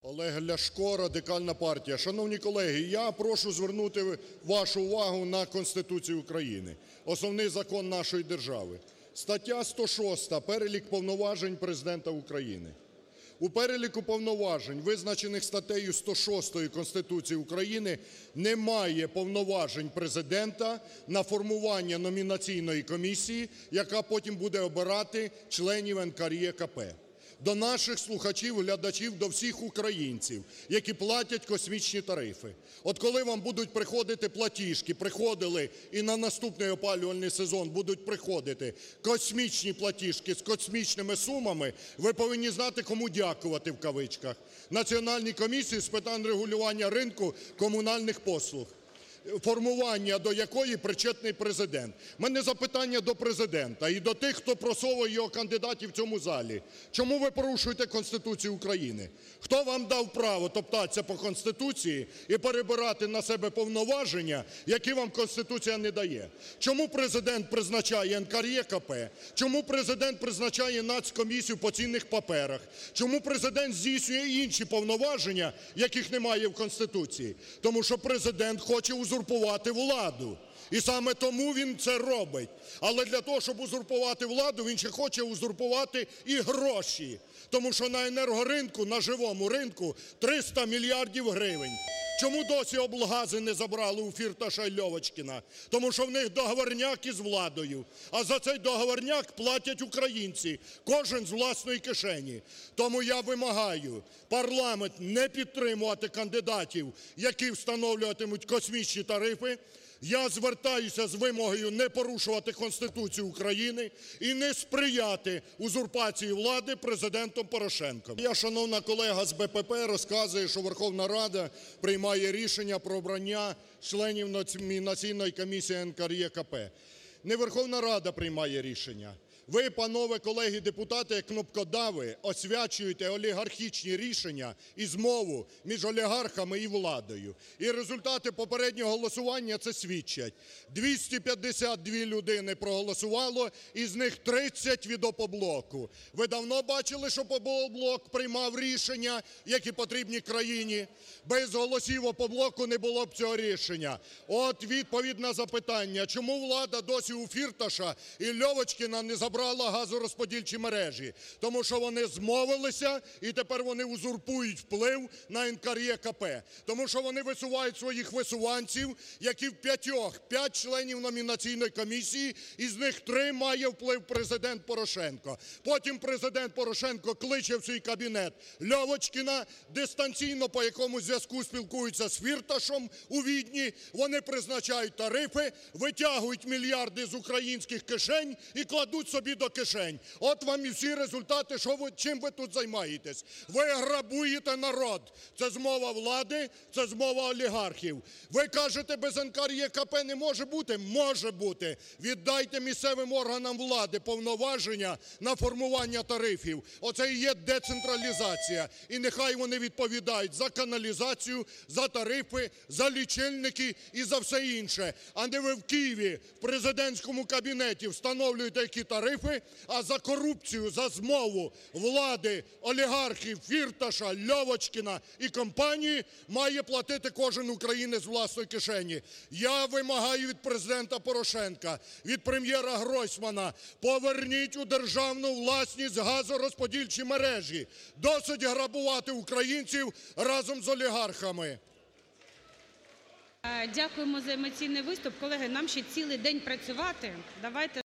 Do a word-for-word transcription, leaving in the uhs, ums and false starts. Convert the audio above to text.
Олег Ляшко, Радикальна партія. Шановні колеги, я прошу звернути вашу увагу на Конституцію України – основний закон нашої держави. Стаття сто шоста "Перелік повноважень Президента України". У переліку повноважень, визначених статтею сто шостою Конституції України, немає повноважень Президента на формування номінаційної комісії, яка потім буде обирати членів НКРЕКП. До наших слухачів, глядачів, до всіх українців, які платять космічні тарифи. От коли вам будуть приходити платіжки, приходили і на наступний опалювальний сезон будуть приходити космічні платіжки з космічними сумами, ви повинні знати, кому "дякувати" в кавичках: Національній комісії з питань регулювання ринку комунальних послуг, формування до якої причетний Президент. У мене запитання до Президента і до тих, хто просовує його кандидатів в цьому залі. Чому ви порушуєте Конституцію України? Хто вам дав право топтатися по Конституції і перебирати на себе повноваження, які вам Конституція не дає? Чому Президент призначає НКРЕКП? Чому Президент призначає Нацкомісію по цінних паперах? Чому Президент здійснює інші повноваження, яких немає в Конституції? Тому що Президент хоче узурпувати владу. І саме тому він це робить. Але для того, щоб узурпувати владу, він ще хоче узурпувати і гроші. Тому що на енергоринку, на живому ринку триста мільярдів гривень. Чому досі облгази не забрали у Фірташа і Льовочкіна? Тому що в них договорняк із владою. А за цей договорняк платять українці, кожен з власної кишені. Тому я вимагаю парламент не підтримувати кандидатів, які встановлюватимуть космічні тарифи. Я звертаюся з вимогою не порушувати Конституцію України і не сприяти узурпації влади Президентом Порошенком. Я, шановна колега з БПП, розказує, що Верховна Рада приймає рішення про обрання членів номінаційної комісії НКРЕКП. Не Верховна Рада приймає рішення. Ви, панове колеги-депутати, як кнопкодави, освячуєте олігархічні рішення і змову між олігархами і владою. І результати попереднього голосування це свідчать. двісті п'ятдесят дві людини проголосувало, із них тридцять від "Опоблоку". Ви давно бачили, що "Опоблок" приймав рішення, які потрібні країні? Без голосів "Опоблоку" не було б цього рішення. От відповідь на запитання, чому влада досі у Фірташа і Льовочкіна не забрала газорозподільчі мережі? Тому що вони змовилися і тепер вони узурпують вплив на НКРЕКП. Тому що вони висувають своїх висуванців, які в п'ятьох, п'ять членів номінаційної комісії, із них три має вплив Президент Порошенко. Потім Президент Порошенко кличе в свій кабінет Льовочкіна, дистанційно по якомусь зв'язку спілкуються з Фірташем у Відні, вони призначають тарифи, витягують мільярди з українських кишень і кладуть собі до кишень. От вам і всі результати, що ви, чим ви тут займаєтесь. Ви грабуєте народ. Це змова влади, це змова олігархів. Ви кажете, без НКРЕКП не може бути? Може бути. Віддайте місцевим органам влади повноваження на формування тарифів. Оце і є децентралізація. І нехай вони відповідають за каналізацію, за тарифи, за лічильники і за все інше. А не ви в Києві, в президентському кабінеті встановлюєте які тарифи, а за корупцію, за змову влади, олігархів, Фірташа, Льовочкіна і компанії має платити кожен українець з власної кишені. Я вимагаю від Президента Порошенка, від прем'єра Гройсмана: поверніть у державну власність газорозподільчі мережі. Досить грабувати українців разом з олігархами. Дякуємо за емоційний виступ. Колеги, нам ще цілий день працювати. Давайте